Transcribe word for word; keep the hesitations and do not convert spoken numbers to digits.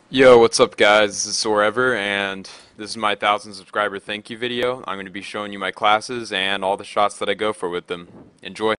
Yo, what's up guys? This is SoaR, and this is my one thousand subscriber thank you video. I'm going to be showing you my classes and all the shots that I go for with them. Enjoy.